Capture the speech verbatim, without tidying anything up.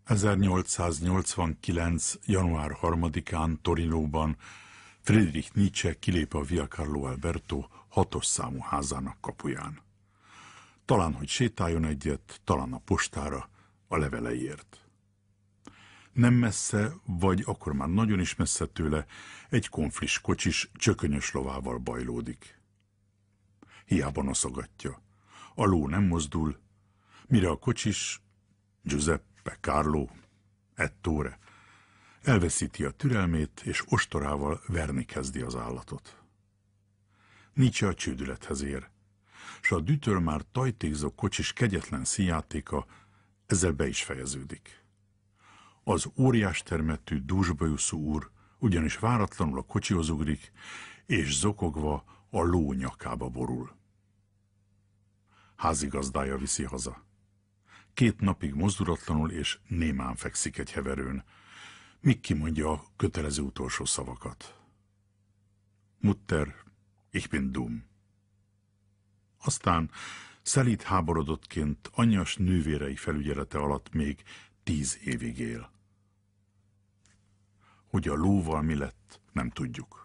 ezernyolcszáznyolcvankilenc. január harmadikán Torinóban Friedrich Nietzsche kilép a Via Carlo Alberto hatos számú házának kapuján. Talán, hogy sétáljon egyet, talán a postára, a leveleiért. Nem messze, vagy akkor már nagyon is messze tőle, egy konflis kocsis csökönyös lovával bajlódik. Hiába noszogatja. A ló nem mozdul, mire a kocsis, Giuseppe, Carlo, Ettore, elveszíti a türelmét, és ostorával verni kezdi az állatot. Nietzsche a csődülethez ér, s a dütől már tajtékzó kocsis kegyetlen színjátéka ezzel be is fejeződik. Az óriás termetű, dúsbajuszú úr ugyanis váratlanul a kocsihoz ugrik, és zokogva a ló nyakába borul. Házigazdája viszi haza. Két napig mozdulatlanul és némán fekszik egy heverőn, míg kimondja a kötelező utolsó szavakat. Mutter, ich bin dumm. Aztán szelíd háborodottként anyjas nővérei felügyelete alatt még tíz évig él. Hogy a lóval mi lett, nem tudjuk.